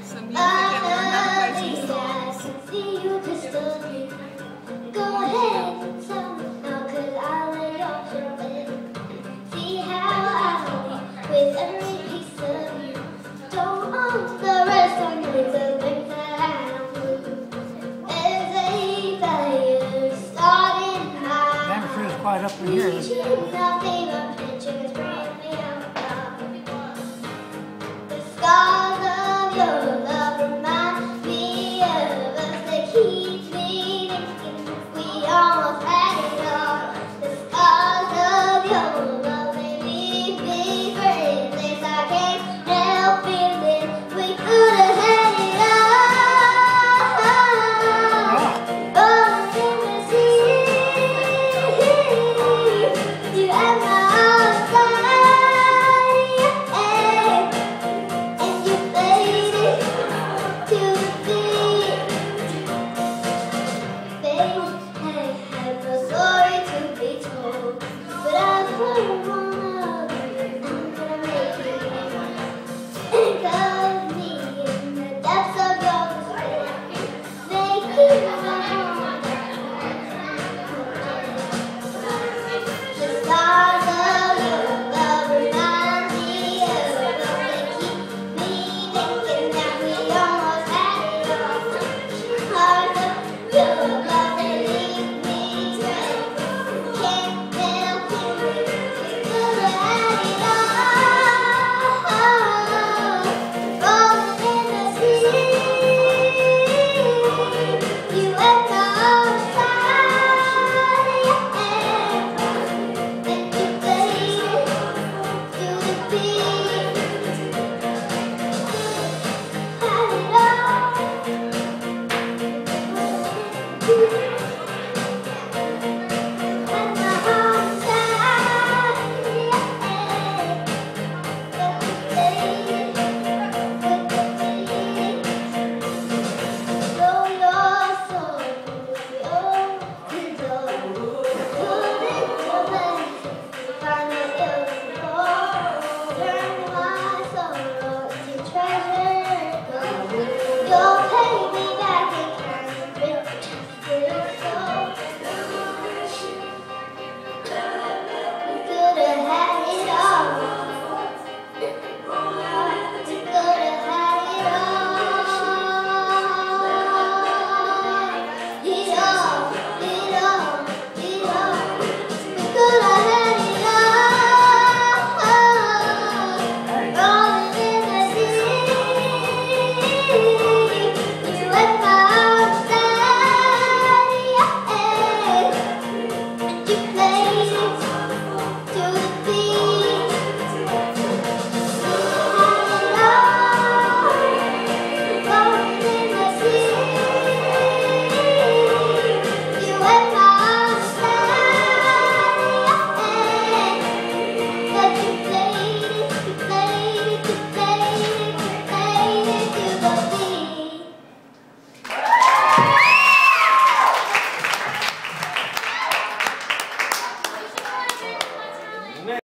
some music and learn how to play some songs. Go ahead, tell me now, 'cause I'll lay off your bed. See how I love with every piece of you. Don't want the rest on you to think that I'm blue. There's a fire starting high. Damn sure is quiet up in here. Reaching out, baby.